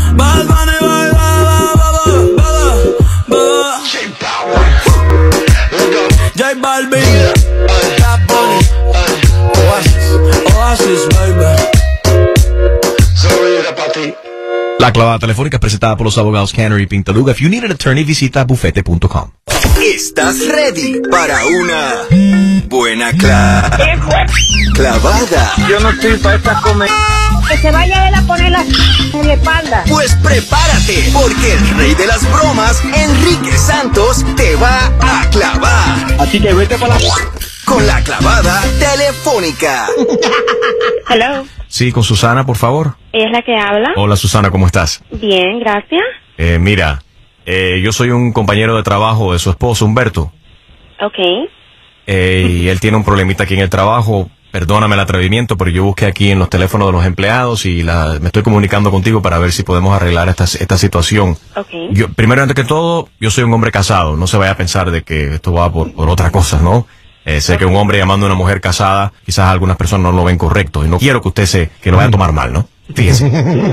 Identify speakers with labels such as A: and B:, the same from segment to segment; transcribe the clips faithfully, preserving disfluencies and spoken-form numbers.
A: Bad Bunny, bye, bye, bye, bye, bye. J Balvin, Bad Bunny, Oasis, Oasis, baby.
B: La clavada telefónica es presentada por los abogados Canary y Pintaluga. If you need an attorney, visita bufete punto com.
C: ¿Estás ready para una buena cla clavada?
D: Yo no estoy para esta comer.
E: Que se vaya él a poner la en la espalda.
C: Pues prepárate, porque el rey de las bromas, Enrique Santos, te va a clavar.
D: Así que vete para la...
C: Con la clavada telefónica.
E: Hello.
B: Sí, con Susana, por favor.
E: ¿Ella es la que habla?
B: Hola, Susana, ¿cómo estás?
E: Bien, gracias.
B: Eh, mira, eh, yo soy un compañero de trabajo de su esposo, Humberto.
E: Ok.
B: Eh, y él tiene un problemita aquí en el trabajo. Perdóname el atrevimiento, pero yo busqué aquí en los teléfonos de los empleados y la, me estoy comunicando contigo para ver si podemos arreglar esta, esta situación.
E: Ok.
B: Yo, primero, antes que todo, yo soy un hombre casado. No se vaya a pensar de que esto va por, por otra cosa, ¿no? Eh, sé okay. que un hombre llamando a una mujer casada, quizás algunas personas no lo ven correcto. Y no quiero que usted se, que lo vaya a tomar mal, ¿no? Fíjese.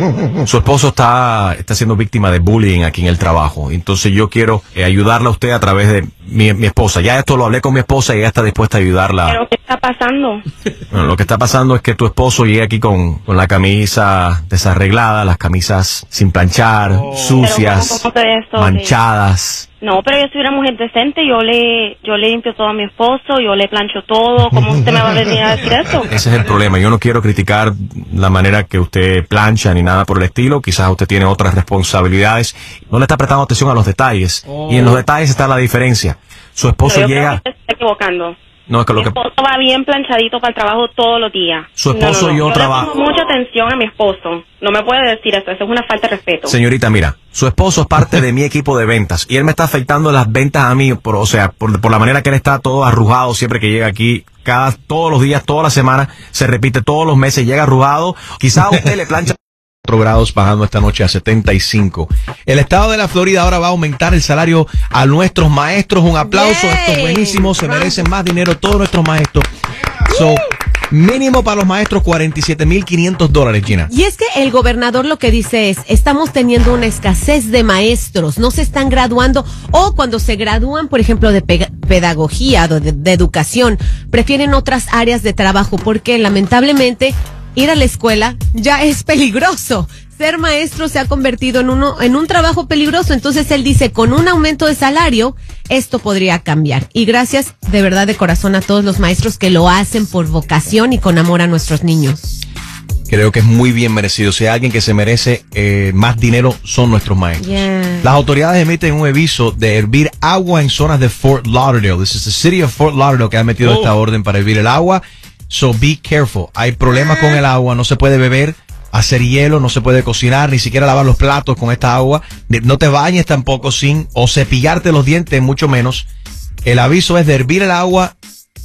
B: Su esposo está, está siendo víctima de bullying aquí en el trabajo. Entonces yo quiero eh, ayudarla a usted a través de mi, mi esposa. Ya esto lo hablé con mi esposa y ella está dispuesta a ayudarla.
E: ¿Pero qué está pasando?
B: Bueno, lo que está pasando es que tu esposo llega aquí con, con la camisa desarreglada, las camisas sin planchar, oh. sucias,
E: ¿Cómo, cómo esto,
B: manchadas.
E: No, pero yo soy una mujer decente, yo le yo le limpio todo a mi esposo, yo le plancho todo. ¿Cómo usted me va a venir a decir eso?
B: Ese es el problema. Yo no quiero criticar la manera que usted plancha ni nada por el estilo. Quizás usted tiene otras responsabilidades. No le está prestando atención a los detalles. Oh. Y en los detalles está la diferencia. Su esposo
E: pero yo
B: llega...
E: creo que se está equivocando.
B: No, es que lo
E: mi
B: que...
E: esposo va bien planchadito para el trabajo todos los días.
B: Su esposo
E: no, no, no.
B: y yo, yo trabajo...
E: Yo le pongo mucha atención a mi esposo. No me puede decir eso, eso es una falta de respeto.
B: Señorita, mira, su esposo es parte de mi equipo de ventas y él me está afectando las ventas a mí, por, o sea, por, por la manera que él está todo arrugado siempre que llega aquí, cada todos los días, toda la semana, se repite todos los meses, llega arrugado. Quizás a usted le plancha cuatro grados, bajando esta noche a setenta y cinco. El estado de la Florida ahora va a aumentar el salario a nuestros maestros. Un aplauso, esto es buenísimo, se merecen más dinero todos nuestros maestros. So, mínimo para los maestros cuarenta y siete mil quinientos dólares, Gina.
F: Y es que el gobernador lo que dice es, estamos teniendo una escasez de maestros, no se están graduando, o cuando se gradúan, por ejemplo, de pe- pedagogía, de, de educación, prefieren otras áreas de trabajo, porque lamentablemente ir a la escuela ya es peligroso. Ser maestro se ha convertido en uno en un trabajo peligroso. Entonces él dice, con un aumento de salario, esto podría cambiar. Y gracias de verdad de corazón a todos los maestros que lo hacen por vocación y con amor a nuestros niños.
B: Creo que es muy bien merecido. Si hay alguien que se merece eh, más dinero, son nuestros maestros.
F: Yeah.
B: Las autoridades emiten un aviso de hervir agua en zonas de Fort Lauderdale. This is the city of Fort Lauderdale que ha metido oh. esta orden para hervir el agua. So be careful. Hay problemas con el agua, no se puede beber, hacer hielo, no se puede cocinar, ni siquiera lavar los platos con esta agua. No te bañes tampoco sin, o cepillarte los dientes, mucho menos. El aviso es de hervir el agua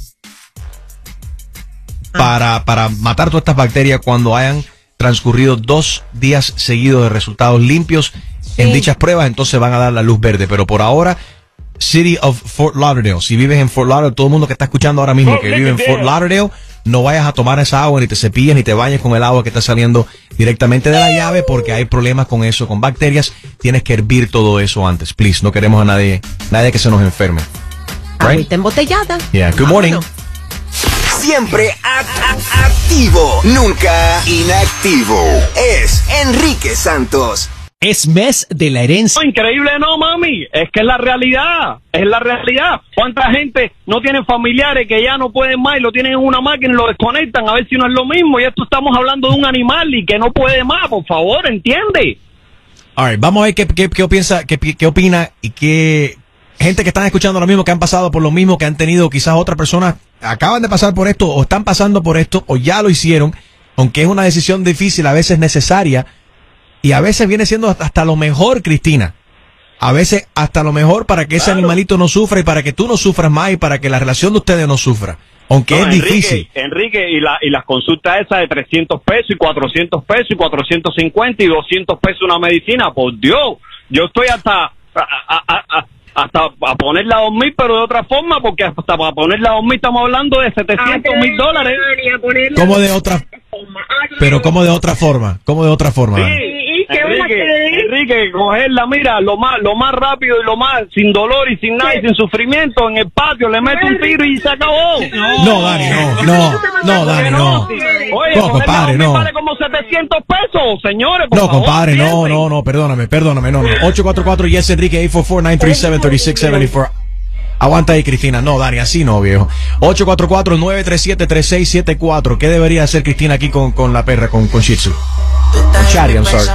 B: para, para matar todas estas bacterias cuando hayan transcurrido dos días seguidos de resultados limpios en sí. dichas pruebas, entonces van a dar la luz verde. Pero por ahora, City of Fort Lauderdale, si vives en Fort Lauderdale, todo el mundo que está escuchando ahora mismo que vive en Fort Lauderdale, no vayas a tomar esa agua, ni te cepilles, ni te bañes con el agua que está saliendo directamente de la llave, porque hay problemas con eso, con bacterias. Tienes que hervir todo eso antes, please. No queremos a nadie, nadie que se nos enferme.
F: Right? Ahorita embotellada.
B: Yeah, good morning.
C: Siempre a- a- activo, nunca inactivo. Es Enrique Santos.
G: Es mes de la herencia.
D: No, increíble no, mami. Es que es la realidad. Es la realidad. ¿Cuánta gente no tiene familiares que ya no pueden más y lo tienen en una máquina y lo desconectan a ver si no es lo mismo? Y esto estamos hablando de un animal y que no puede más, por favor, ¿entiende?
B: All right, vamos a ver qué, qué, qué, piensa, qué, qué opina y qué gente que están escuchando lo mismo, que han pasado por lo mismo, que han tenido quizás otras personas, acaban de pasar por esto o están pasando por esto o ya lo hicieron, aunque es una decisión difícil, a veces necesaria. Y a veces viene siendo hasta lo mejor, Cristina. A veces hasta lo mejor para que ese claro. animalito no sufra y para que tú no sufras más y para que la relación de ustedes no sufra. Aunque no, es
D: Enrique,
B: difícil.
D: Enrique, y, la, y las consultas esas de trescientos pesos y cuatrocientos pesos y cuatrocientos cincuenta y doscientos pesos una medicina, por Dios. Yo estoy hasta... A, a, a, a, hasta a ponerla a dormir, pero de otra forma, porque hasta para ponerla a dormir estamos hablando de setecientos mil dólares.
B: ¿Cómo de otra? Pero ¿cómo de otra forma? ¿Cómo de otra forma?
D: Sí, Enrique, Enrique, cogerla, mira, lo más, lo más rápido y lo más, sin dolor y sin nada y sin sufrimiento, en el patio, le meto un tiro y se acabó.
H: No, no Dani, no, no, no, Dani, no.
D: Oye,
H: no, compadre, no.
D: Vale como setecientos pesos, señores, por
H: No,
D: favor,
H: compadre, no,
D: piensen.
H: no, no, perdóname, perdóname, no, no. ocho cuatro cuatro, yes, Enrique, eight four four, nine three seven, three six seven four. Aguanta ahí, Cristina. No, Dani, así no, viejo. ocho cuatro cuatro, nueve tres siete, tres seis siete cuatro. ¿Qué debería hacer Cristina aquí con, con la perra, con, con Shih Tzu? Con Chari, I'm sorry.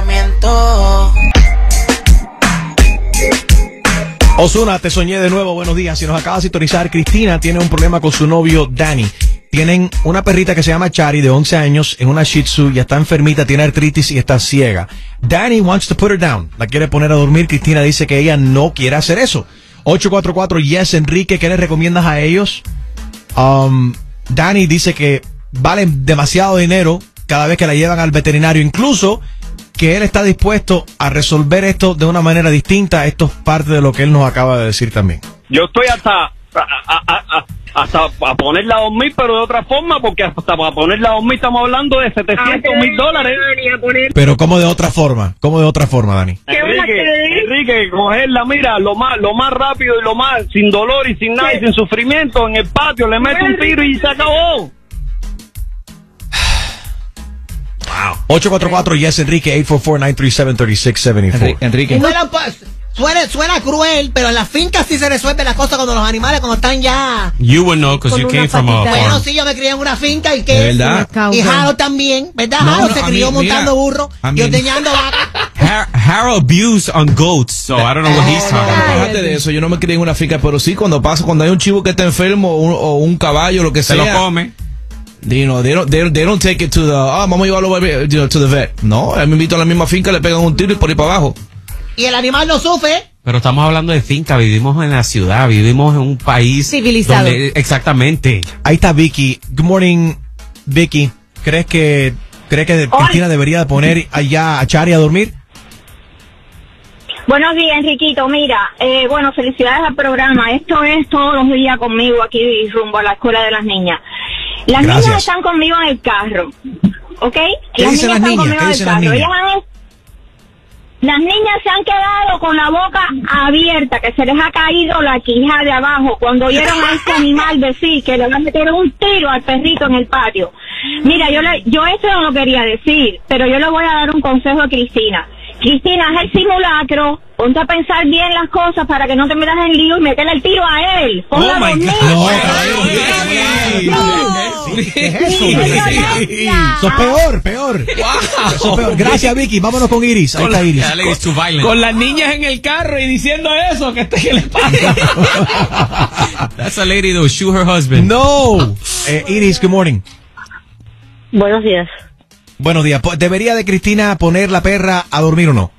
H: Ozuna, te soñé de nuevo. Buenos días. Si nos acabas de sintonizar, Cristina tiene un problema con su novio, Danny. Tienen una perrita que se llama Chari, de once años, es una Shih Tzu, ya está enfermita, tiene artritis y está ciega. Danny wants to put her down. La quiere poner a dormir. Cristina dice que ella no quiere hacer eso. ocho cuatro cuatro, yes, Enrique, ¿qué le recomiendas a ellos? Um, Danny dice que valen demasiado dinero cada vez que la llevan al veterinario, incluso que él está dispuesto a resolver esto de una manera distinta. Esto es parte de lo que él nos acaba de decir también.
D: Yo estoy hasta a, a, a, a, hasta a ponerla a dormir, pero de otra forma, porque hasta para ponerla a dormir estamos hablando de setecientos mil dólares.
H: Pero ¿cómo de otra forma? ¿Cómo de otra forma, Dani?
D: Enrique, Enrique, cogerla, mira, lo más, lo más rápido y lo más, sin dolor y sin nada y sin sufrimiento, en el patio, le meto un tiro y se acabó.
H: ocho cuatro cuatro, yes, Enrique, eight four four, nine three seven, three six seven four.
I: Enrique. Suena, suena, suena cruel, pero en las fincas sí se resuelve la cosa cuando los animales, cuando están ya...
J: You would know because you came from a farm.
I: Bueno, sí, yo me crié en una finca y que...
J: ¿De verdad?
I: Y Harold también, ¿verdad?
J: No,
I: Harold
J: no,
I: se
J: I
I: crió
J: mean,
I: montando
J: mira,
I: burro,
J: I
I: yo
J: mean-
I: teñando vaca.
J: Har- Harold abused on goats, so I don't know what he's talking about.
K: Aparte de eso, yo no me crié en una finca, pero sí cuando pasa, cuando hay un chivo que está enfermo o un, o un caballo, lo que
J: Se
K: sea.
J: lo come.
K: You know, they don't, they, don't- they don't take it to the, ah, vamos a llevarlo you know, to the vet. No, me invito a la misma finca, le pegan un tiro y por ahí para abajo.
I: Y el animal no sufre.
J: Pero estamos hablando de finca, vivimos en la ciudad, vivimos en un país
F: Civilizado.
J: donde- exactamente.
H: Ahí está Vicky. Good morning, Vicky. ¿Crees que, crees que Cristina debería poner allá a Chari a dormir?
L: Buenos días, Enriquito. Mira, eh, bueno, felicidades al programa. Esto es todos los días conmigo aquí rumbo a la escuela de las niñas. Las
H: Gracias.
L: niñas están conmigo en el carro, ¿ok?
H: ¿Qué dicen las
L: están
H: niñas?
L: conmigo
H: ¿Qué
L: en el
H: dicen las
L: carro.
H: niñas?
L: Ellas han- las niñas se han quedado con la boca abierta, que se les ha caído la quija de abajo cuando oyeron a este animal decir que le van a meter un tiro al perrito en el patio. Mira, yo le, yo eso no lo quería decir, pero yo le voy a dar un consejo a Cristina. Cristina, es el simulacro. Ponte a pensar bien las cosas para que no te metas en lío y meterle el tiro a él. Ponla a dormir.
H: ¿Qué es eso? Eso es peor, peor. Eso es peor. Gracias, Vicky. Vámonos con Iris. Ahí está Iris.
K: Con las niñas en el carro y diciendo eso, que este que le pasa.
J: That's a lady that will shoot her husband.
H: No. Eh, Iris, good morning.
M: Buenos días.
H: Buenos días. Po- ¿Debería de Cristina poner la perra a dormir o no?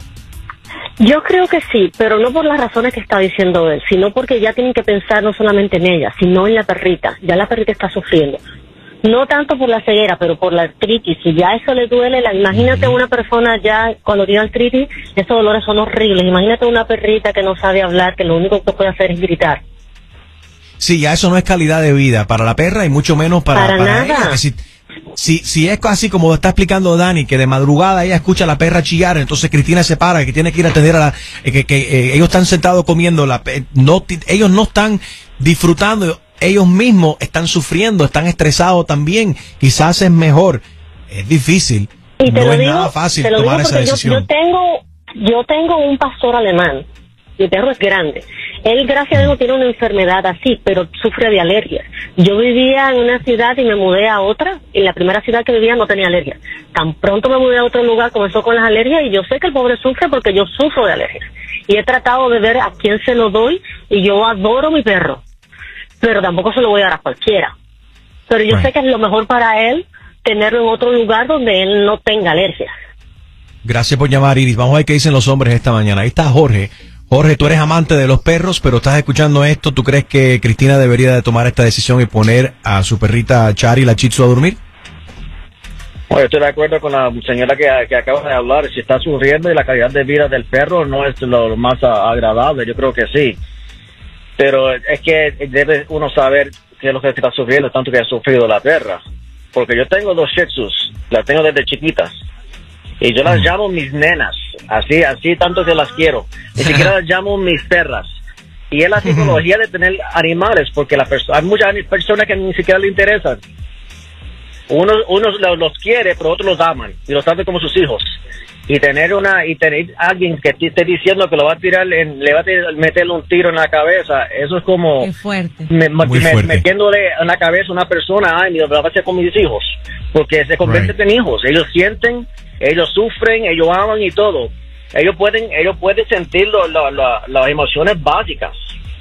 M: Yo creo que sí, pero no por las razones que está diciendo él, sino porque ya tienen que pensar no solamente en ella, sino en la perrita. Ya la perrita está sufriendo. No tanto por la ceguera, pero por la artritis. Si ya eso le duele, la, imagínate una persona ya cuando tiene artritis, esos dolores son horribles. Imagínate una perrita que no sabe hablar, que lo único que puede hacer es gritar.
H: Sí, ya eso no es calidad de vida para la perra y mucho menos para,
M: Para
H: para
M: nada.
H: ella. Que si, si, si es así como está explicando Dani, que de madrugada ella escucha a la perra chillar, entonces Cristina se para, que tiene que ir a atender a la... eh, que, que eh, ellos están sentados comiendo, la, pe- no, ti- ellos no están disfrutando, ellos mismos están sufriendo, están estresados también. Quizás es mejor. Es difícil.
M: Y te
H: no
M: lo
H: es
M: digo,
H: nada fácil
M: te lo
H: tomar
M: digo
H: esa
M: porque yo,
H: decisión.
M: yo tengo, yo tengo un pastor alemán. Mi perro es grande. Él, gracias a Dios, no tiene una enfermedad así, pero sufre de alergias. Yo vivía en una ciudad y me mudé a otra. Y la primera ciudad que vivía no tenía alergias. Tan pronto me mudé a otro lugar, comenzó con las alergias y yo sé que el pobre sufre porque yo sufro de alergias. Y he tratado de ver a quién se lo doy y yo adoro mi perro. Pero tampoco se lo voy a dar a cualquiera. Pero yo
H: Right.
M: sé que es lo mejor para él tenerlo en otro lugar donde él no tenga alergias.
H: Gracias por llamar, Iris. Vamos a ver qué dicen los hombres esta mañana. Ahí está Jorge. Jorge, tú eres amante de los perros, pero estás escuchando esto. ¿Tú crees que Cristina debería de tomar esta decisión y poner a su perrita Chari, la Shih Tzu, a dormir?
N: Bueno, estoy de acuerdo con la señora que, que acaba de hablar. Si está sufriendo y la calidad de vida del perro no es lo más a- agradable, yo creo que sí. Pero es que debe uno saber qué es lo que está sufriendo, tanto que ha sufrido la perra. Porque yo tengo dos Shih Tzus, las tengo desde chiquitas. Y yo las llamo mis nenas, así, así tanto que las quiero. Ni siquiera las llamo mis perras. Y es la psicología de tener animales, porque la perso- hay muchas personas que ni siquiera le interesan. Unos, unos los, los quiere, pero otros los aman y los tratan como sus hijos. Y tener una y tener alguien que te esté diciendo que lo va a tirar, en, le va a tirar, meterle un tiro en la cabeza, eso es como
F: Qué fuerte.
N: me- me-
B: Muy
N: me-
B: fuerte.
N: metiéndole en la cabeza a una persona, ay, lo va a hacer con mis hijos, porque se convierten
B: Right.
N: en hijos. Ellos sienten, ellos sufren, ellos aman y todo. Ellos pueden, ellos pueden sentir lo- lo- lo- las emociones básicas.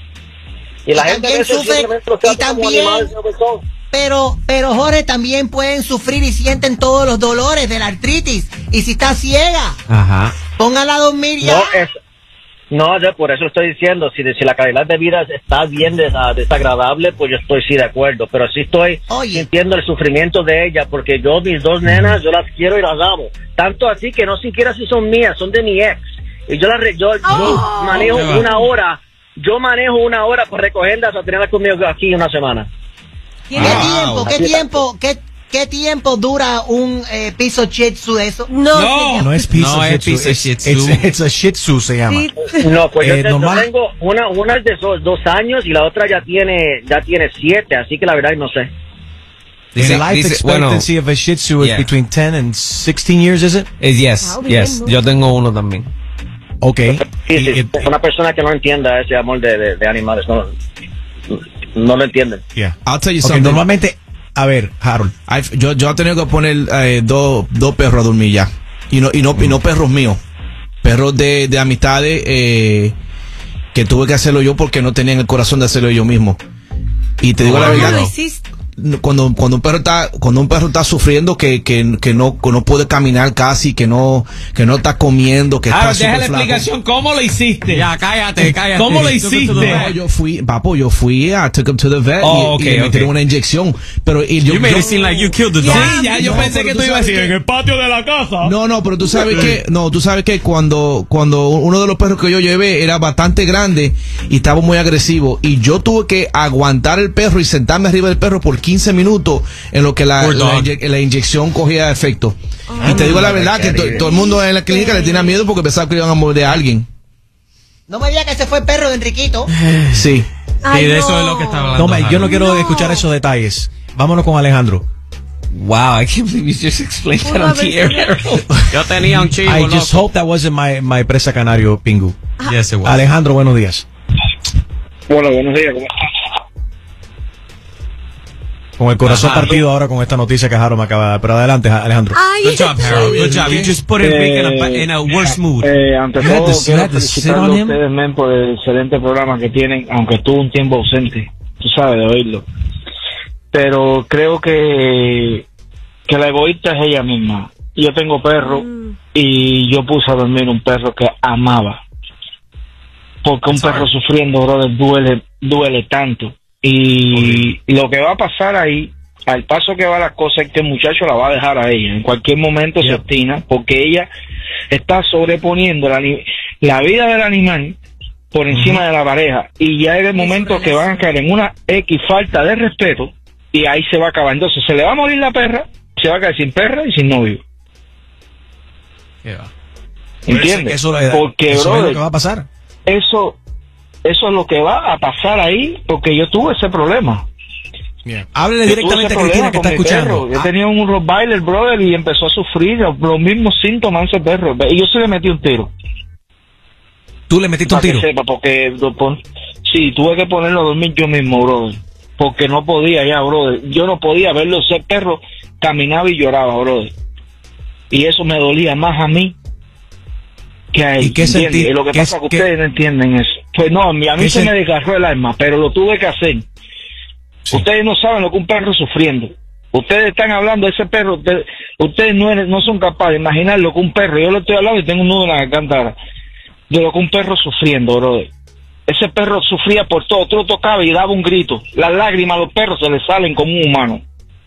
N: Y la
I: Y
N: gente a
I: también
N: veces
I: sufre-
N: simplemente los
I: y
N: trata como
I: también-
N: animales, no lo son.
I: Pero, pero Jorge, también pueden sufrir y sienten todos los dolores de la artritis. Y si está ciega,
B: Ajá.
I: póngala a dormir ya.
N: No, es, no, yo por eso estoy diciendo, si, si la calidad de vida está bien desa- desagradable, pues yo estoy sí de acuerdo, pero sí estoy
I: Oye.
N: sintiendo el sufrimiento de ella, porque yo, mis dos nenas, yo las quiero y las amo, tanto así que no siquiera si son mías, son de mi ex, y yo las re- yo, yo manejo
J: Qué va.
N: una hora, yo manejo una hora para recogerlas a tenerlas conmigo aquí una semana.
I: ¿Qué
F: ¿Tiene
K: Wow.
I: tiempo, qué
N: Así
I: tiempo, qué, qué tiempo dura un eh, piso Shih Tzu de eso?
F: No,
J: No.
F: señor.
B: No es piso
J: No
B: Shih
J: es
B: Tzu,
J: piso
B: it's-
J: Shih Tzu.
B: It's, it's a Shih Tzu se llama.
F: Sí.
N: No, pues yo,
B: Eh,
N: te- yo
B: normal-
N: tengo una, una es de dos, dos años y la otra ya tiene, ya tiene siete, así que la verdad no sé.
J: Dice,
B: the life
J: dice, bueno,
B: expectancy of a Shih Tzu is
J: Yeah.
B: between ten and sixteen years, is it?
J: eh, yes,
F: Ah, bien,
J: yes.
F: ¿no?
J: Yo tengo uno también.
B: Okay.
N: Sí,
B: Y-
N: sí,
B: y-
N: una persona que no entienda ese amor de, de, de animales, no, no lo entienden.
B: yeah.
K: I'll tell you
B: Okay,
K: something.
B: normalmente, a ver, Harold.
K: I've- yo, yo he tenido que poner eh, dos dos perros a dormir ya. Y no, y no, y no perros míos. Perros de, de amistades eh, que tuve que hacerlo yo porque no tenían el corazón de hacerlo yo mismo. Y te digo la
F: ¿Cómo
K: verdad,
F: lo
K: no.
F: hiciste?
K: cuando cuando un perro está cuando un perro está sufriendo que que, que no que no puede caminar casi, que no que no está comiendo, que
J: Ahora,
K: está
J: deja la
K: súper flaco.
J: explicación. ¿Cómo lo hiciste?
O: Ya, cállate, cállate.
J: ¿Cómo lo
O: Tú- tú- tú-
J: hiciste?
K: No, yo fui, papo, yo fui, I took him to the vet
J: Oh,
K: y,
J: okay,
K: y le metieron
J: okay.
K: una inyección. Pero y yo,
O: You made
K: yo-
O: it seem like you killed the dog.
J: Sí, ya yo
K: No,
J: pensé
K: pero
J: que
K: tú
J: tú ibas a
K: sabes
J: decir
K: que-
J: en el patio de la casa.
K: No, no, pero tú sabes que, no, tú sabes que cuando, cuando uno de los perros que yo llevé era bastante grande y estaba muy agresivo y yo tuve que aguantar el perro y sentarme arriba del perro por quince minutos en lo que la,
O: Poor
K: la,
O: dog.
K: inye- la inyección cogía efecto. y te digo la verdad que to- todo el mundo en la clínica le tenía miedo porque pensaba que iban a morder a alguien.
I: No me diga que ese fue el perro de Enriquito.
K: Sí.
F: Ay,
O: Y de
F: no.
O: eso es lo que está hablando.
B: No, me- yo no
O: Harold.
B: quiero
F: No.
B: escuchar esos detalles. Vámonos con Alejandro.
J: Wow, I can't believe you just explained that on the air.
O: Yo tenía un chivo,
B: I just
O: loco.
B: hope that wasn't my, my presa canario, Pingu.
O: Yes, it was.
B: Alejandro, buenos días.
N: Bueno, buenos días, ¿cómo estás?
B: Con el corazón
O: Ajá.
B: partido ahora con esta noticia que Harold me acaba de dar. Pero adelante, Alejandro.
F: Ay,
O: Good job, Harold. Good job. You just put Enrique in a, ba- in a worse mood.
P: Eh, ante
B: You had
P: todo,
B: to- you
P: quiero
B: had to sit
P: felicitarlo
B: on
P: a
B: him.
P: ustedes, men, por el excelente programa que tienen, aunque estuvo un tiempo ausente, tú sabes, de oírlo. Pero creo que, que la egoísta es ella misma. Yo tengo perro y yo puse a dormir un perro que amaba. Porque un perro sufriendo, brother, duele, duele tanto. Y lo que va a pasar ahí, al paso que va la cosa, es que el muchacho la va a dejar a ella. En cualquier momento se obstina, porque ella está sobreponiendo la, ni- la vida del animal por encima de la pareja. Y ya es el momento que van a caer en una X falta de respeto, y ahí se va a acabar. Entonces se le va a morir la perra, se va a quedar sin perra y sin novio. ¿Entiendes?
B: Eso, eso-
P: Porque,
B: eso es lo
P: brother,
B: que va a pasar.
P: eso eso es lo que va a pasar ahí, porque yo tuve ese problema.
B: Háblele
P: Yo
B: directamente
P: tuve
B: a
P: ese
B: Cristina que
P: problema
B: está
P: con mi
B: escuchando.
P: perro. Yo tenía un Rottweiler, brother, y empezó a sufrir los, los mismos síntomas a ese perro. Y yo se le metí un tiro.
B: ¿Tú le metiste un
P: Para
B: tiro?
P: que sepa, porque lo pon- sí, tuve que ponerlo a dormir yo mismo, brother. Porque no podía ya, brother. Yo no podía verlo. Ese perro caminaba y lloraba, brother. Y eso me dolía más a mí que a él.
B: ¿Y qué
P: ¿entiendes?
B: sentí-
P: Y lo que
B: qué
P: pasa es
B: es-
P: que
B: qué-
P: ustedes no entienden eso. Pues no, a mí, a mí
B: ¿Qué
P: se
B: sen-
P: me desgarró el alma, pero lo tuve que hacer. Ustedes no saben lo que un perro sufriendo. Ustedes están hablando de ese perro. Ustedes, ustedes no, eres- no son capaces de imaginar lo que un perro. Yo lo estoy hablando y tengo un nudo en la garganta ahora, de lo que un perro sufriendo, brother. Ese perro sufría por todo. Tú lo tocabas y daba un grito. Las lágrimas a los perros se les salen como un humano.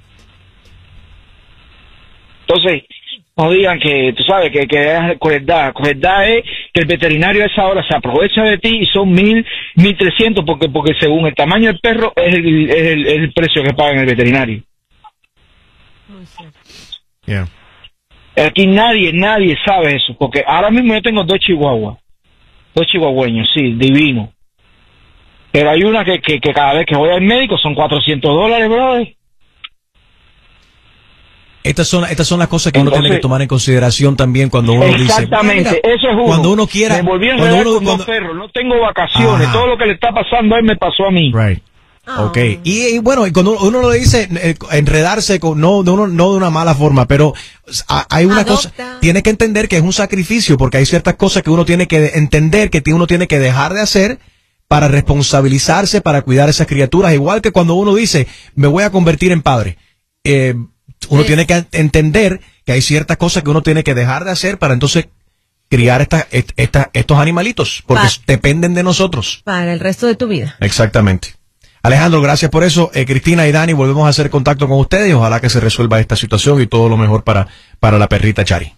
P: Entonces, no digan que, tú sabes, que, que es crueldad. Crueldad es que el veterinario a esa hora se aprovecha de ti y son mil, mil trescientos porque, porque según el tamaño del perro es el, es el, es el precio que pagan el veterinario.
B: Yeah.
P: Aquí nadie, nadie sabe eso, porque ahora mismo yo tengo dos chihuahuas, dos chihuahueños, sí, divino. Pero hay una que, que, que cada vez que voy al médico son cuatrocientos dólares, brother.
H: Estas son, estas son las cosas que
P: Entonces,
H: uno tiene que tomar en consideración también cuando uno dice.
P: Exactamente, eso es uno.
H: Cuando uno quiera.
P: Me volví a
H: cuando
P: enredar
H: uno,
P: con
H: cuando,
P: dos perros, no tengo vacaciones,
H: Ajá.
P: todo lo que le está pasando a él me pasó a mí.
H: Right. Ok, y, y bueno, y cuando uno lo dice, eh, enredarse, con, no, de uno, no de una mala forma, pero a- hay una
F: Adopta.
H: cosa, tiene que entender que es un sacrificio, porque hay ciertas cosas que uno tiene que entender, que uno tiene que dejar de hacer para responsabilizarse, para cuidar a esas criaturas, igual que cuando uno dice, me voy a convertir en padre. Eh, uno
F: Sí.
H: tiene que entender que hay ciertas cosas que uno tiene que dejar de hacer para entonces criar esta, est- esta, estos animalitos, porque
F: Pa-
H: dependen de nosotros.
F: Para el resto de tu vida.
H: Exactamente. Alejandro, gracias por eso. Eh, Cristina y Dani, volvemos a hacer contacto con ustedes y ojalá que se resuelva esta situación y todo lo mejor para, para la perrita Chari.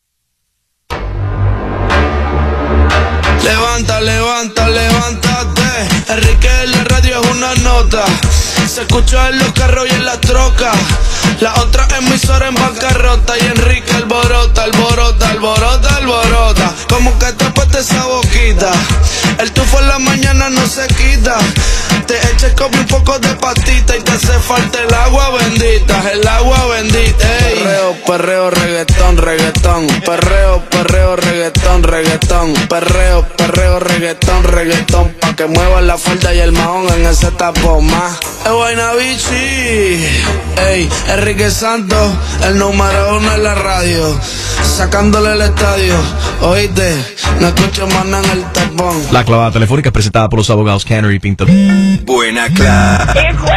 A: Levanta, levanta, levántate. Enrique en la radio es una nota. Se escucha en los carros y en las trocas. La otra emisora en bancarrota. Y Enrique alborota, alborota, alborota, alborota. Como que te puesta esa boquita. El tufo en la mañana no se quita. Te eches como un poco de patita y te hace falta el agua bendita, el agua bendita. Ey. Perreo, perreo, reggaetón, reggaetón. Perreo, perreo, reggaetón, reggaetón. Perreo, perreo, reggaetón, reggaetón. Pa' que mueva la falda y el mahón en ese tapón más. Es vaina bichi. Ey, Enrique Santos, el número uno en la radio. Sacándole el estadio. Oíste, no escucho más nada en el tapón.
H: La clavada telefónica es presentada por los abogados Canary y Pinto.
C: Buena cla-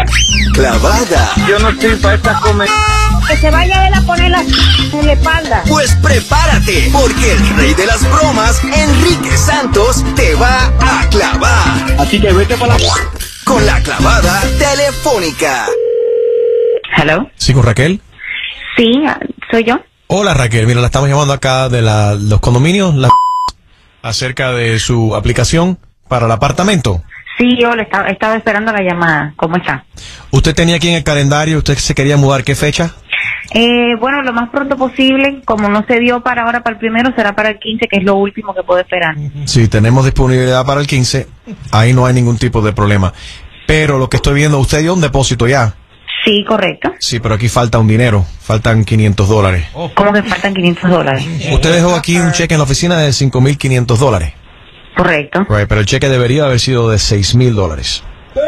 C: clavada.
P: Yo no estoy para esta comedia.
L: Que se vaya él a poner la en la espalda.
C: Pues prepárate, porque el rey de las bromas, Enrique Santos, te va a clavar.
P: Así que vete para la...
C: Con la clavada telefónica.
Q: Hello.
H: ¿Sí con Raquel?
Q: Sí, soy yo.
H: Hola Raquel, mira, la estamos llamando acá de la, los condominios la, acerca de su aplicación para el apartamento.
Q: Sí, yo le estaba, estaba esperando la llamada. ¿Cómo está?
H: ¿Usted tenía aquí en el calendario, usted se quería mudar, qué fecha?
Q: Eh, bueno, lo más pronto posible. Como no se dio para ahora, para el primero, será para el quince, que es lo último que puedo esperar.
H: Sí, tenemos disponibilidad para el quince, ahí no hay ningún tipo de problema. Pero lo que estoy viendo, usted dio un depósito ya.
Q: Sí, correcto.
H: Sí, pero aquí falta un dinero, faltan quinientos dólares.
Q: ¿Cómo que faltan quinientos dólares?
H: Usted dejó aquí un cheque en la oficina de cinco mil quinientos dólares.
Q: Correcto.
H: Right, pero el cheque debería haber sido de seis mil dólares.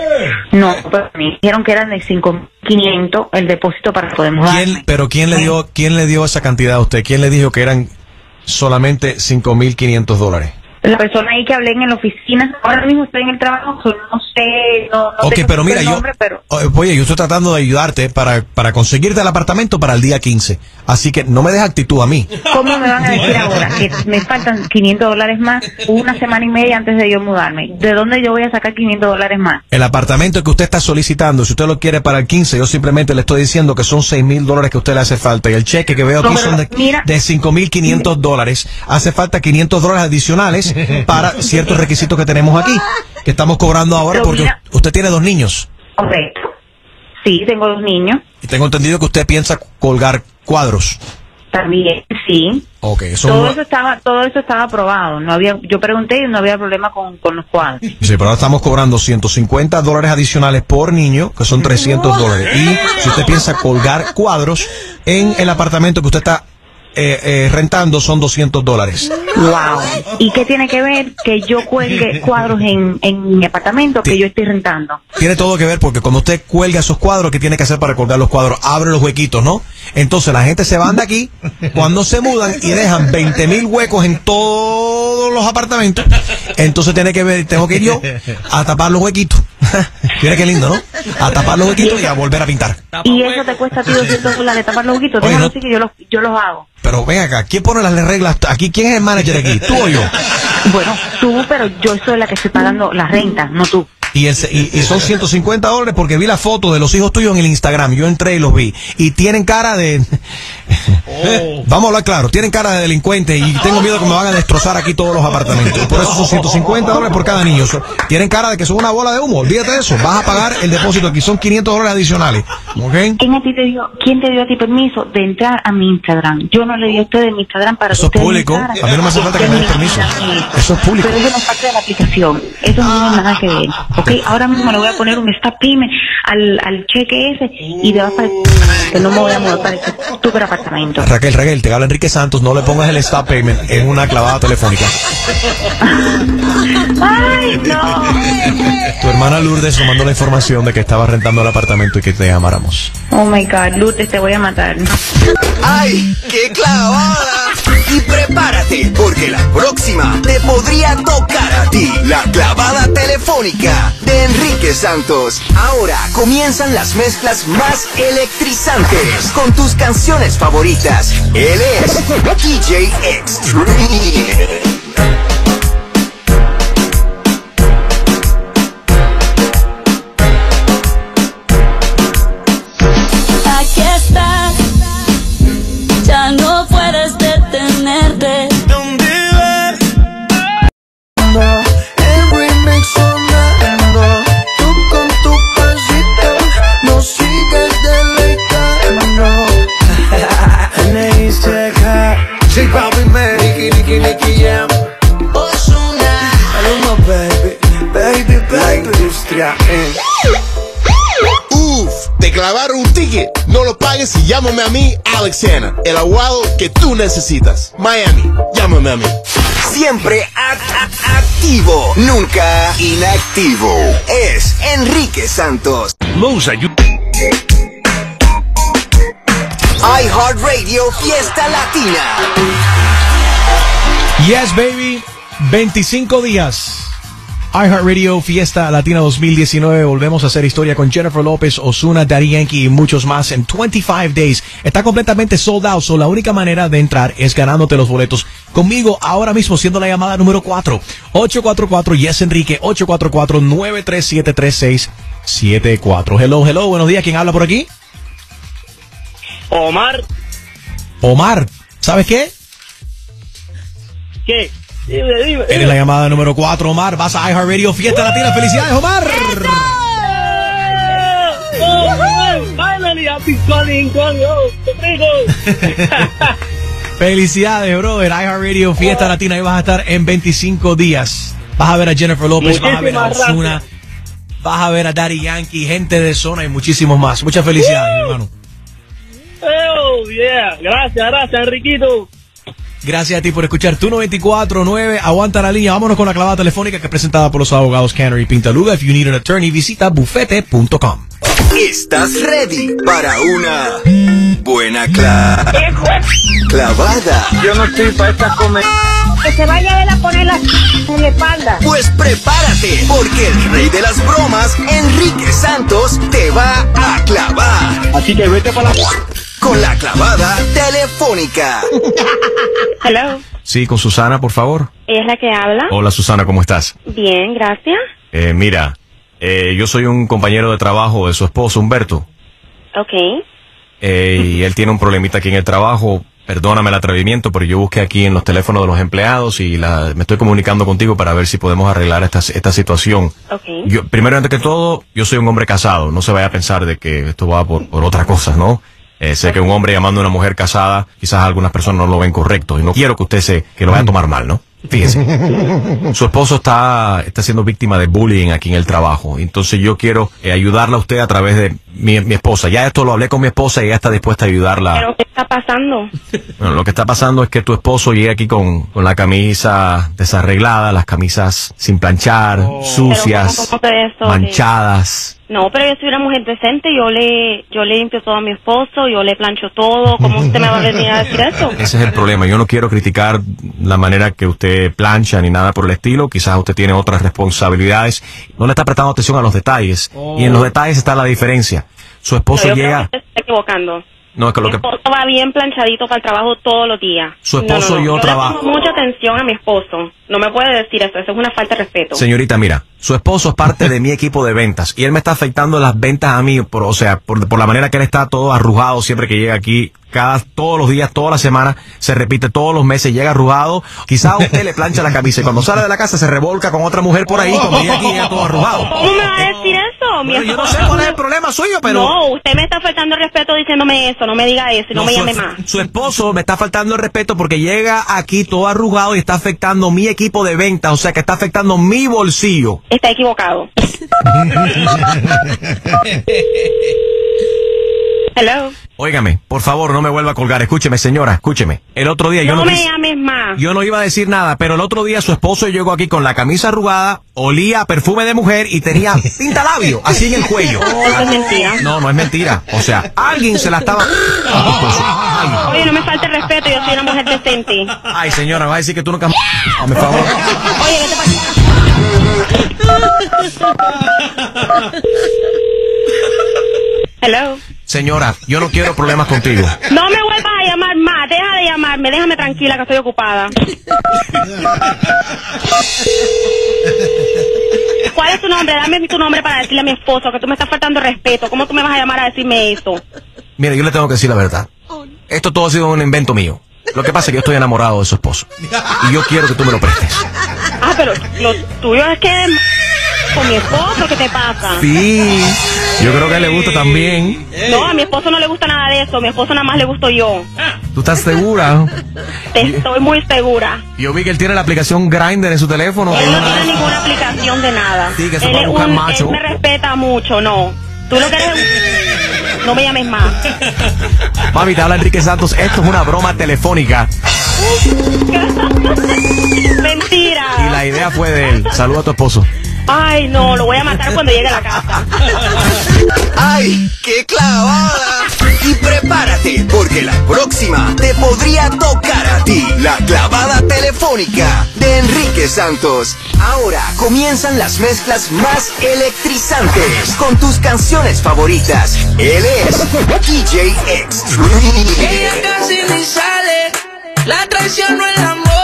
Q: No, pero me dijeron que eran de cinco mil quinientos el depósito para poder mudarme.
H: ¿Quién, pero quién le dio, quién le dio esa cantidad a usted? ¿Quién le dijo que eran solamente cinco mil quinientos dólares?
Q: La persona ahí que hablé en la oficina, ahora mismo estoy en el trabajo, so no sé, no, no
H: Ok,
Q: tengo
H: pero mira,
Q: el
H: yo,
Q: nombre, pero...
H: oye, yo estoy tratando de ayudarte para, para conseguirte el apartamento para el día quince. Así que no me des actitud a mí.
Q: ¿Cómo me van a decir ahora que me faltan quinientos dólares más una semana y media antes de yo mudarme? ¿De dónde yo voy a sacar quinientos dólares más?
H: El apartamento que usted está solicitando, si usted lo quiere para el quince, yo simplemente le estoy diciendo que son seis mil dólares que a usted le hace falta. Y el cheque que veo aquí
Q: No, pero
H: son de,
Q: mira-
H: de cinco mil quinientos dólares. Hace falta quinientos dólares adicionales para ciertos requisitos que tenemos aquí, que estamos cobrando ahora
Q: Pero
H: porque
Q: mira-
H: usted tiene dos niños.
Q: Correcto. Sí, tengo dos niños.
H: Y tengo entendido que usted piensa colgar cuadros.
Q: También, sí.
H: Ok, eso
Q: Todo
H: no-
Q: eso estaba, todo eso estaba aprobado. No había, yo pregunté y no había problema con, con los cuadros.
H: Sí, pero ahora estamos cobrando ciento cincuenta dólares adicionales por niño, que son trescientos dólares. Y si usted piensa colgar cuadros en el apartamento que usted está eh, eh, rentando, son doscientos dólares.
Q: Wow. ¿Y qué tiene que ver que yo cuelgue cuadros en, en mi apartamento que yo estoy rentando?
H: Tiene todo que ver porque cuando usted cuelga esos cuadros, ¿qué tiene que hacer para colgar los cuadros? Abre los huequitos, ¿no? Entonces la gente se van de aquí cuando se mudan y dejan veinte mil huecos en todos los apartamentos. Entonces tiene que ver, tengo que ir yo a tapar los huequitos. Mira qué lindo, ¿no? A tapar los huequitos y a volver a pintar.
Q: Y eso te cuesta a ti doscientos dólares tapar los huequitos.
H: Oye,
Q: Déjalo
H: no-
Q: así que yo los, yo los hago.
H: Pero ven acá, ¿quién pone las reglas aquí? ¿Quién es el manager aquí? ¿Tú o yo?
Q: Bueno, tú, pero yo soy la que estoy pagando la renta, no tú.
H: Y, el, y, y son ciento cincuenta dólares porque vi la foto de los hijos tuyos en el Instagram. Yo entré y los vi. Y tienen cara de... Oh. Vamos a hablar claro. Tienen cara de delincuentes y tengo miedo que me van a destrozar aquí todos los apartamentos. Por eso son ciento cincuenta dólares por cada niño. So, tienen cara de que son una bola de humo. Olvídate de eso. Vas a pagar el depósito aquí. Son quinientos dólares adicionales. ¿Okay?
Q: ¿Quién, a ti te dio, ¿Quién te dio a ti permiso de entrar a mi Instagram? Yo no le di a ustedes mi Instagram para
H: eso
Q: que
H: es público. A mí no me hace falta que me den permiso. Eso es público.
Q: Pero eso no es parte de la aplicación. Eso no tiene nada que ver. ¿Okay? Ahora mismo le voy a poner un stop payment al, al cheque ese y te vas para que no me voy a mudar para ese super apartamento.
H: Raquel, Raquel, te habla Enrique Santos. No le pongas el stop payment en una clavada telefónica.
Q: Ay, no.
H: Tu hermana Lourdes nos mandó la información de que estaba rentando el apartamento y que te llamáramos.
Q: Oh my God, Lourdes, te voy a matar.
C: ¡Ay, qué clavada! Y prepárate, porque la próxima te podría tocar a ti. La clavada telefónica de Enrique Santos. Ahora comienzan las mezclas más electrizantes con tus canciones favoritas. Él es D J Extreme.
R: Aquí estás, ya no puedes detenerte. ¿Dónde vas?
A: El remix sonando, tú con tu pasito nos sigues deleitando. N I C K, J Balvin, man, Nicky, Nicky, Nicky Jam, Ozuna, Maluma, baby, baby, baby, industria, eh.
S: Uf, te clavaron un ticket. No lo pagues y llámame a mí, Alex Hanna, el abogado que tú necesitas. Miami, llámame a mí.
C: Siempre act act activo, nunca inactivo. Es Enrique Santos. iHeartRadio Fiesta Latina.
H: Yes, baby. veinticinco días. iHeartRadio Fiesta Latina dos mil diecinueve. Volvemos a hacer historia con Jennifer López, Ozuna, Daddy Yankee y muchos más en veinticinco days. Está completamente sold out, so la única manera de entrar es ganándote los boletos conmigo ahora mismo, siendo la llamada número cuatro. ocho cuatro cuatro Yes Enrique, ocho cuatro cuatro nueve tres siete tres seis siete cuatro. Hello, hello, buenos días. ¿Quién habla por aquí?
D: Omar.
H: Omar, ¿sabes qué?
D: ¿Qué? Dime, dime, dime.
H: Eres la llamada número cuatro, Omar. Vas a iHeartRadio Fiesta Latina. ¡Felicidades, Omar!
D: Finally, I've been calling, calling,
H: Felicidades, brother. iHeartRadio Fiesta Latina. Ahí vas a estar en veinticinco días. Vas a ver a Jennifer López, vas a ver a Ozuna, vas a ver a Daddy Yankee, gente de zona y muchísimos más. Muchas felicidades, uh. hermano.
D: Oh, yeah. Gracias, gracias, Enriquito.
H: Gracias a ti por escuchar tu noventa y cuatro nueve. Aguanta la línea. Vámonos con la clavada telefónica que es presentada por los abogados Canner y Pintaluga. If you need an attorney, visita bufete punto com.
C: ¿Estás ready para una buena cla clavada?
P: Yo no estoy para esta comer.
L: Que se vaya a él a poner la en la espalda.
C: Pues prepárate, porque el rey de las bromas, Enrique Santos, te va a clavar.
P: Así que vete para la...
C: Con la clavada telefónica.
E: Hello.
B: Sí, con Susana, por favor.
E: ¿Ella es la que habla?
B: Hola, Susana, ¿cómo estás?
E: Bien, gracias.
B: Eh, mira, eh, yo soy un compañero de trabajo de su esposo, Humberto.
E: Ok.
B: Eh, y él tiene un problemita aquí en el trabajo. Perdóname el atrevimiento, pero yo busqué aquí en los teléfonos de los empleados y la, me estoy comunicando contigo para ver si podemos arreglar esta, esta situación.
E: Okay.
B: Yo, primero, antes que todo, yo soy un hombre casado. No se vaya a pensar de que esto va por, por otra cosa, ¿no? Eh, sé que un hombre llamando a una mujer casada, quizás algunas personas no lo ven correcto. Y no quiero que usted se, que lo vaya a tomar mal, ¿no? Fíjese. Su esposo está, está siendo víctima de bullying aquí en el trabajo. Entonces yo quiero eh, ayudarla a usted a través de mi, mi esposa. Ya esto lo hablé con mi esposa y ella está dispuesta a ayudarla.
E: ¿Pero qué está pasando?
B: Bueno, lo que está pasando es que tu esposo llega aquí con, con la camisa desarreglada, las camisas sin planchar, oh. sucias,
E: ¿Pero cómo, cómo te eso,
B: manchadas.
E: No, pero yo soy una mujer decente, yo le yo le limpio todo a mi esposo, yo le plancho todo. ¿Cómo usted me va a venir a decir eso?
B: Ese es el problema. Yo no quiero criticar la manera que usted plancha ni nada por el estilo. Quizás usted tiene otras responsabilidades. No le está prestando atención a los detalles. Oh. Y en los detalles está la diferencia. Su esposo
E: yo
B: llega...
E: Creo que se está equivocando.
B: No, es que lo
E: mi
B: que...
E: esposo va bien planchadito para el trabajo todos los días.
B: Su esposo
E: no, no, no.
B: y yo, yo trabajo.
E: Yo le pongo mucha atención a mi esposo. No me puede decir eso, eso es una falta de respeto.
B: Señorita, mira, Su esposo es parte de mi equipo de ventas y él me está afectando las ventas a mí, por, o sea, por, por la manera que él está todo arrugado siempre que llega aquí. Cada, todos los días, toda la semana, se repite todos los meses, llega arrugado. Quizá usted le plancha la camisa y cuando sale de la casa se revolca con otra mujer por ahí, cuando llega aquí llega todo arrugado.
E: ¿Cómo me va a decir eso? Mi
B: Bueno, yo no sé cuál es el problema suyo, pero...
E: No, usted me está faltando el respeto diciéndome eso, no me diga eso y no,
B: No,
E: me
B: su,
E: llame más.
B: Su esposo me está faltando el respeto porque llega aquí todo arrugado y está afectando mi equipo de ventas, o sea que está afectando mi bolsillo.
E: Está equivocado. Hello.
B: Óigame, por favor, no me vuelva a colgar. Escúcheme, señora, escúcheme. El otro día yo
E: No
B: no
E: me
B: quise-
E: llames más.
B: Yo no iba a decir nada, pero el otro día su esposo llegó aquí con la camisa arrugada, olía a perfume de mujer y tenía pintalabio así en el cuello.
E: No, eso es mentira.
B: No, no es mentira. O sea, alguien se la estaba...
E: Oye, no me falte respeto, yo soy una mujer decente.
B: Ay, señora, va a decir que tú nunca... Por favor.
E: Oye, vete para Hello.
B: Señora, yo no quiero problemas contigo.
E: No me vuelvas a llamar más, deja de llamarme, déjame tranquila que estoy ocupada. ¿Cuál es tu nombre? Dame tu nombre para decirle a mi esposo que tú me estás faltando respeto. ¿Cómo tú me vas a llamar a decirme eso?
B: Mire, yo le tengo que decir la verdad. Esto todo ha sido un invento mío. Lo que pasa es que yo estoy enamorado de su esposo. Y yo quiero que tú me lo prestes.
E: Ah, pero lo tuyo es que con mi esposo, ¿qué te pasa?
B: Sí, yo creo que a él le gusta también.
E: No, a mi esposo no le gusta nada de eso, a mi esposo nada más le gusto yo.
B: ¿Tú estás segura?
E: Estoy muy segura.
B: Yo vi que él tiene la aplicación Grindr en su teléfono.
E: Él no tiene ninguna aplicación de nada.
B: Sí, que se
E: Él
B: va a
E: es
B: buscar
E: un-
B: macho.
E: Él me respeta mucho, no. Tú lo que eres es- No me llames más.
B: Mami, te habla Enrique Santos. Esto es una broma telefónica.
E: Mentira.
B: Y la idea fue de él. Saluda a tu esposo.
E: Ay, no, lo voy a matar cuando llegue a la casa.
C: ¡Ay, qué clavada! Y prepárate, porque la próxima te podría tocar a ti. La clavada telefónica de Enrique Santos. Ahora comienzan las mezclas más electrizantes con tus canciones favoritas. Él es D J Extreme.
A: Ella casi ni sale, la traición no es el amor.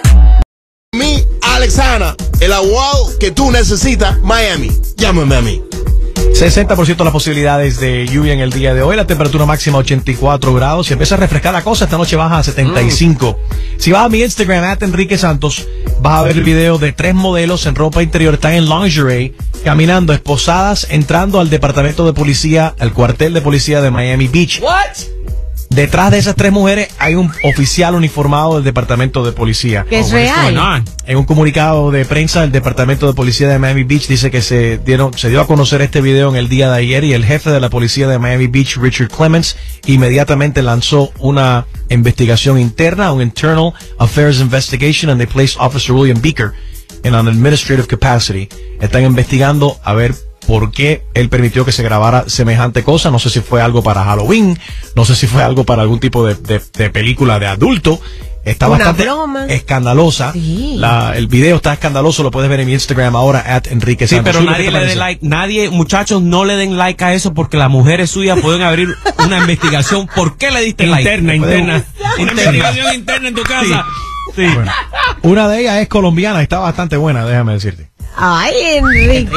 S: Mi Alexana, el abogado que tú necesitas, Miami. Llámame a mí.
H: sesenta por ciento de las posibilidades de lluvia en el día de hoy. La temperatura máxima ochenta y cuatro grados. Si empieza a refrescar la cosa, esta noche baja a setenta y cinco. Si vas a mi Instagram, at Enrique Santos, vas a ver el video de tres modelos en ropa interior. Están en lingerie, caminando, esposadas, entrando al departamento de policía, al cuartel de policía de Miami Beach.
A: What?
H: Detrás de esas tres mujeres hay un oficial uniformado del departamento de policía.
F: Que es
H: Oh, what is
F: real.
H: going on? En un comunicado de prensa, el departamento de policía de Miami Beach dice que se dieron, se dio a conocer este video en el día de ayer y el jefe de la policía de Miami Beach, Richard Clements, inmediatamente lanzó una investigación interna, un Internal Affairs Investigation, and they placed Officer William Beaker in an administrative capacity. Están investigando a ver por qué él permitió que se grabara semejante cosa. No sé si fue algo para Halloween, no sé si fue algo para algún tipo de, de, de película de adulto. Está
F: Una
H: bastante
F: broma.
H: escandalosa.
F: Sí.
H: La, el video está escandaloso, lo puedes ver en mi Instagram ahora, at Enrique
O: Sí,
H: Santos.
O: pero
H: Sube,
O: nadie
H: ¿qué te
O: le dé
H: parece?
O: like. Nadie, muchachos, no le den like a eso porque las mujeres suyas pueden abrir una investigación. ¿Por qué le diste like?
H: Interna, interna.
O: Una investigación interna en tu casa.
H: Sí. Bueno, una de ellas es colombiana, está bastante buena, déjame decirte.
F: Ay, Enrique,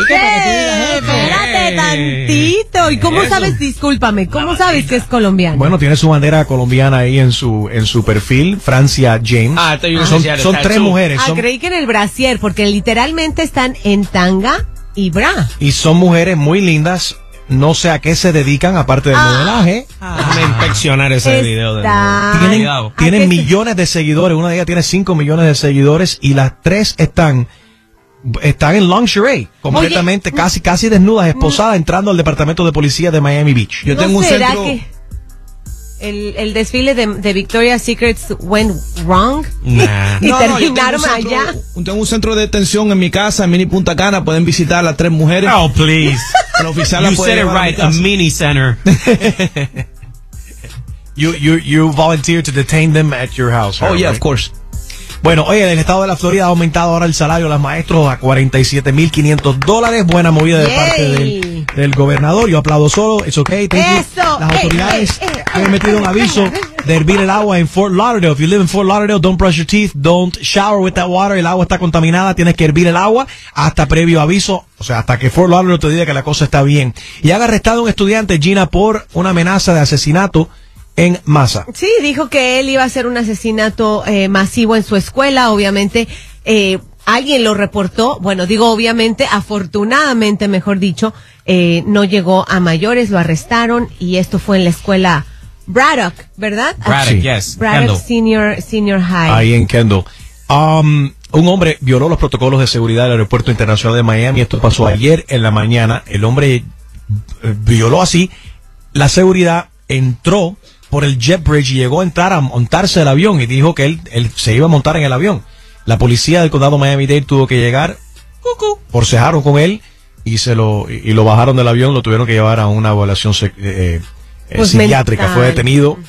F: espérate tantito. ¿Y cómo sabes, discúlpame, cómo sabes que es colombiano?
H: Bueno, tiene su bandera colombiana ahí en su en su perfil, Francia James.
O: Ah, te digo,
H: son
O: sí, sí,
H: son
O: sí,
H: tres
O: sí.
H: mujeres,
F: Ah,
H: son,
F: creí que en el brasier, porque literalmente están en tanga y bra.
H: y son mujeres muy lindas. No sé a qué se dedican, aparte del
F: Ah.
H: modelaje.
O: Déjame inspeccionar ese video de
F: Está-
O: nuevo.
H: Tienen,
O: Cuidado.
H: tienen
F: Hay que-
H: millones de seguidores. Una de ellas tiene cinco millones de seguidores y las tres están están en lingerie, completamente, casi casi desnudas, esposadas, entrando al departamento de policía de Miami Beach.
O: Yo
F: ¿No
O: tengo un
F: será
O: centro.
F: que el, el desfile de, de Victoria's Secrets went wrong?
O: Nah.
F: Y
K: No, no, yo tengo
F: terminaron
K: un centro-
F: allá.
K: Tengo un centro de detención en mi casa, en Mini Punta Cana. Pueden visitar las tres mujeres.
O: Oh, please.
K: El oficial la
O: You
K: puede
O: said it
K: llevar a mi
O: right. A
K: casa.
O: mini center.
H: You, you, you volunteer to detain them at your house.
K: Oh, yeah,
H: right?
K: of course.
H: Bueno, oye, en el estado de la Florida ha aumentado ahora el salario de los maestros a cuarenta y siete mil quinientos dólares. Buena movida de
F: Yay.
H: parte del del gobernador. Yo aplaudo solo. It's okay. Thank you.
F: Eso.
H: Las
F: Eh,
H: autoridades
F: eh, eh,
H: han emitido un aviso de hervir el agua en Fort Lauderdale. If you live in Fort Lauderdale, don't brush your teeth, don't shower with that water. El agua está contaminada, tienes que hervir el agua hasta previo aviso. O sea, hasta que Fort Lauderdale te diga que la cosa está bien. Y han arrestado a un estudiante, Gina, por una amenaza de asesinato en masa.
F: Sí, dijo que él iba a hacer un asesinato eh, masivo en su escuela. Obviamente, eh, alguien lo reportó. Bueno, digo obviamente, afortunadamente, mejor dicho, eh, no llegó a mayores, lo arrestaron y esto fue en la escuela Braddock, ¿verdad?
O: Braddock,
F: Sí.
O: yes.
F: Braddock
O: Kendall.
F: Senior, Senior High.
H: Ahí en Kendall. Um, un hombre violó los protocolos de seguridad del aeropuerto internacional de Miami. Esto pasó ayer en la mañana. El hombre eh, violó así la seguridad, entró por el jet bridge y llegó a entrar a montarse el avión y dijo que él, él se iba a montar en el avión. La policía del condado Miami-Dade tuvo que llegar, cucú, forcejaron con él y se lo y lo bajaron del avión, lo tuvieron que llevar a una evaluación eh, eh,
F: Pues
H: psiquiátrica.
F: mental.
H: Fue detenido.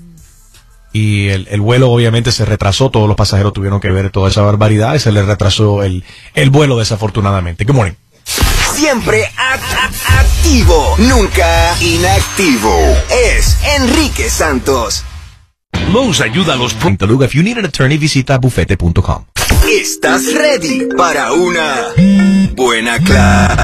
H: Y el, el vuelo obviamente se retrasó, todos los pasajeros tuvieron que ver toda esa barbaridad y se les retrasó el, el vuelo desafortunadamente. Good morning.
C: Siempre a- a- activo, nunca inactivo. Es Enrique Santos.
B: Lowe's ayuda a los If you need an attorney, visita bufete punto com.
C: ¿Estás ready para una buena cla-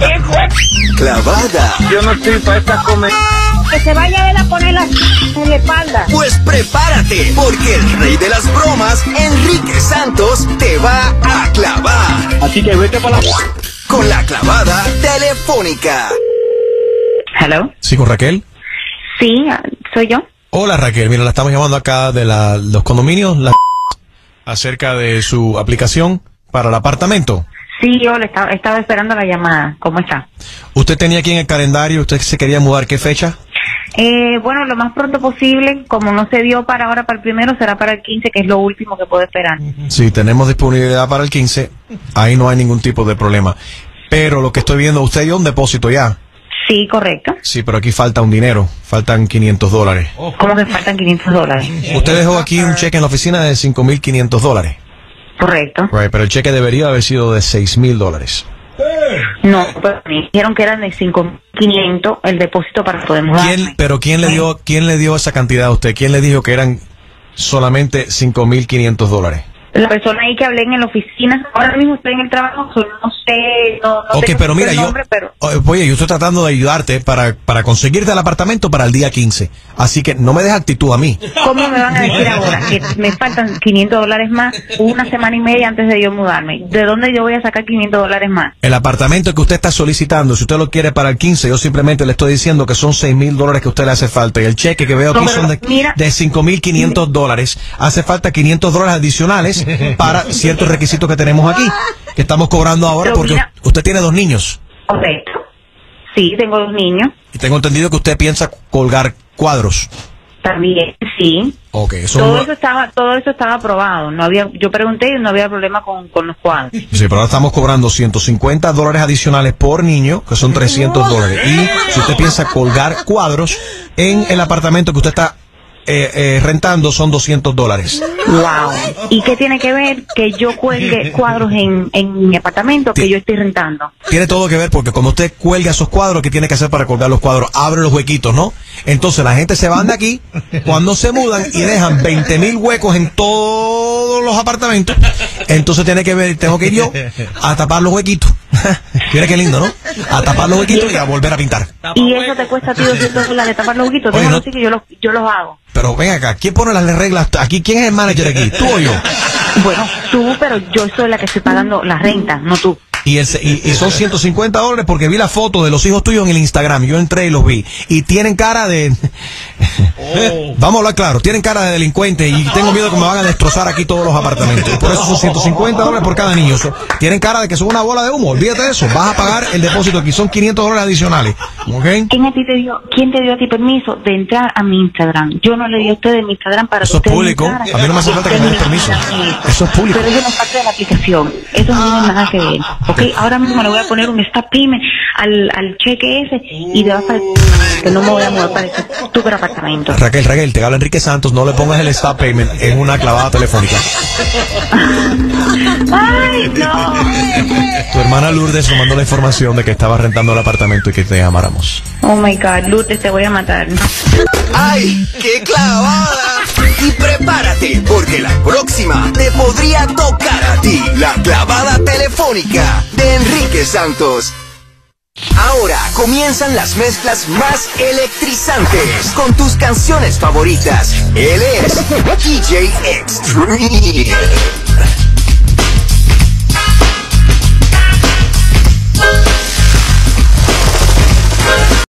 C: clavada?
P: Yo no estoy para esta comer.
L: Que se vaya a ver a poner la en la espalda.
C: Pues prepárate, porque el rey de las bromas, Enrique Santos, te va a clavar.
P: Así que vete para la...
C: Con la clavada telefónica.
Q: Hello.
H: ¿Sí, con Raquel?
Q: Sí, soy yo.
H: Hola Raquel, mira, la estamos llamando acá de la, los condominios la, acerca de su aplicación para el apartamento.
Q: Sí, yo le estaba, estaba esperando la llamada. ¿Cómo está?
H: ¿Usted tenía aquí en el calendario, usted se quería mudar, qué fecha?
Q: Eh, bueno, lo más pronto posible. Como no se dio para ahora para el primero, será para el quince, que es lo último que puedo esperar.
H: Sí, tenemos disponibilidad para el quince, ahí no hay ningún tipo de problema. Pero lo que estoy viendo, usted dio un depósito ya.
Q: Sí, correcto.
H: Sí, pero aquí falta un dinero, faltan quinientos dólares.
Q: ¿Cómo que faltan quinientos dólares?
H: Usted dejó aquí un cheque en la oficina de cinco mil quinientos dólares.
Q: Correcto.
H: Right, pero el cheque debería haber sido de seis mil dólares.
Q: No, pero me dijeron que eran de cinco mil quinientos el depósito para poder mudarme.
H: ¿Quién, pero quién le dio, quién le dio esa cantidad a usted? ¿Quién le dijo que eran solamente cinco mil quinientos dólares?
Q: La persona ahí que hablé en la oficina, ahora mismo estoy en el trabajo, so no sé, no, no
H: Ok,
Q: tengo
H: pero mira,
Q: el
H: yo,
Q: nombre, pero
H: oye, yo estoy tratando de ayudarte para, para conseguirte el apartamento para el día quince. Así que no me des actitud a mí.
Q: ¿cómo me van a decir ahora que me faltan quinientos dólares más una semana y media antes de yo mudarme? ¿De dónde yo voy a sacar quinientos dólares más?
H: El apartamento que usted está solicitando, si usted lo quiere para el quince, yo simplemente le estoy diciendo que son seis mil dólares que a usted le hace falta. Y el cheque que veo aquí
Q: No,
H: son de,
Q: mira.
H: de cinco mil quinientos dólares. Hace falta quinientos dólares adicionales para ciertos requisitos que tenemos aquí, que estamos cobrando ahora
Q: Pero
H: porque
Q: mira.
H: usted tiene dos niños.
Q: Correcto. Sí, tengo dos niños.
H: Y tengo entendido que usted piensa colgar cuadros.
Q: También, sí.
H: Ok, eso
Q: Todo
H: no-
Q: eso estaba, todo eso estaba aprobado. No había, yo pregunté y no había problema con, con los cuadros.
H: Sí, pero ahora estamos cobrando ciento cincuenta dólares adicionales por niño, que son trescientos dólares. Y si usted piensa colgar cuadros en el apartamento que usted está eh, eh, rentando, son doscientos dólares.
Q: Wow. ¿Y qué tiene que ver que yo cuelgue cuadros en, en mi apartamento que yo estoy rentando?
H: Tiene todo que ver porque cuando usted cuelga esos cuadros, ¿qué tiene que hacer para colgar los cuadros? Abre los huequitos, ¿no? Entonces la gente se van de aquí cuando se mudan y dejan veinte mil huecos en todos los apartamentos. Entonces tiene que ver, tengo que ir yo a tapar los huequitos. Mira qué lindo, ¿no? A tapar los huequitos y a volver a pintar.
Q: Y eso te cuesta a ti doscientos dólares tapar los huequitos.
H: Oye,
Q: Déjalo
H: no-
Q: así que yo los, yo los hago.
H: Pero ven acá, ¿quién pone las reglas? Aquí, ¿quién es el manager aquí? ¿Tú o yo?
Q: Bueno, tú, pero yo soy la que estoy pagando la renta, no tú.
H: Y, el, y, y son ciento cincuenta dólares porque vi la foto de los hijos tuyos en el Instagram. Yo entré y los vi. Y tienen cara de... Vamos a hablar claro. Tienen cara de delincuentes y tengo miedo que me van a destrozar aquí todos los apartamentos. Por eso son ciento cincuenta dólares por cada niño. So, tienen cara de que son una bola de humo. Olvídate de eso. Vas a pagar el depósito aquí. Son quinientos dólares adicionales. ¿Ok?
Q: ¿Quién, a ti te dio, ¿Quién te dio a ti permiso de entrar a mi Instagram? Yo no le di a ustedes mi Instagram para
H: Eso es
Q: que ustedes
H: público.
Q: entraran.
H: A mí no me hace falta que me des permiso. Eso es público.
Q: Pero eso no es parte de la aplicación. Eso no tiene nada que ver. ¿Ok? Ahora mismo le voy a poner un stop payment al, al cheque ese y te vas a... que no me voy a mudar para ese super apartamento.
H: Raquel, Raquel, te habla Enrique Santos. No le pongas el stop payment en una clavada telefónica.
Q: Ay, no.
H: Tu hermana Lourdes nos mandó la información de que estaba rentando el apartamento y que te llamáramos.
Q: Oh my God, Lourdes, te voy a matar.
C: ¡Ay, qué clavada! Y prepárate, porque la próxima te podría tocar a ti. La clavada telefónica de Enrique Santos. Ahora comienzan las mezclas más electrizantes con tus canciones favoritas. Él es D J Extreme.